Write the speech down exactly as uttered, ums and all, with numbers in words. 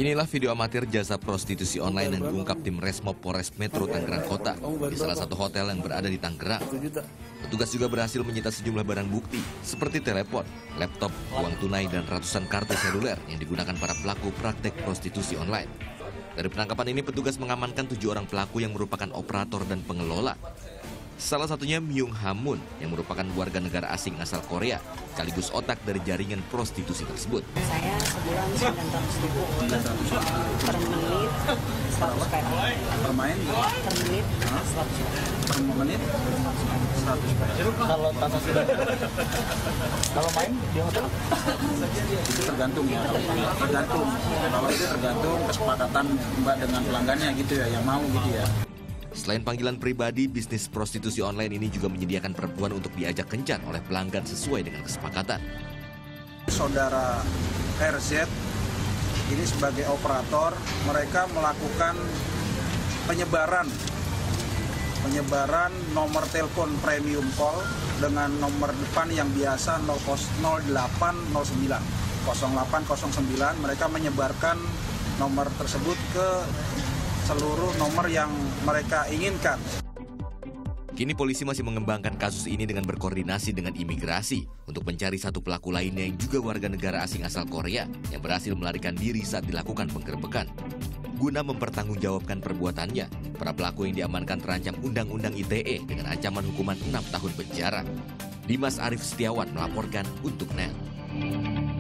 Inilah video amatir jasa prostitusi online yang diungkap tim Resmob Polres Metro Tangerang Kota di salah satu hotel yang berada di Tangerang. Petugas juga berhasil menyita sejumlah barang bukti seperti telepon, laptop, uang tunai, dan ratusan kartu seluler yang digunakan para pelaku praktek prostitusi online. Dari penangkapan ini, petugas mengamankan tujuh orang pelaku yang merupakan operator dan pengelola. Salah satunya Myung Hamun yang merupakan warga negara asing asal Korea, sekaligus otak dari jaringan prostitusi tersebut. Saya sebulan sembilan ratus ribu per menit, seratus perak. Per main? Per menit, seratus perak. Per menit? seratus perak. Kalau tanah sudah, kalau main di hotel? Itu tergantung ya, tergantung. Kalau itu tergantung kesepakatan Mbak dengan pelanggannya gitu ya, yang mau gitu ya. Selain panggilan pribadi, bisnis prostitusi online ini juga menyediakan perempuan untuk diajak kencan oleh pelanggan sesuai dengan kesepakatan. Saudara R Z ini sebagai operator, mereka melakukan penyebaran penyebaran nomor telepon premium call dengan nomor depan yang biasa nol delapan nol sembilan nol delapan nol sembilan. Mereka menyebarkan nomor tersebut ke seluruh nomor yang mereka inginkan. Kini polisi masih mengembangkan kasus ini dengan berkoordinasi dengan imigrasi untuk mencari satu pelaku lainnya yang juga warga negara asing asal Korea yang berhasil melarikan diri saat dilakukan penggerebekan. Guna mempertanggungjawabkan perbuatannya, para pelaku yang diamankan terancam Undang-Undang I T E dengan ancaman hukuman enam tahun penjara. Dimas Arif Setiawan melaporkan untuk N E T.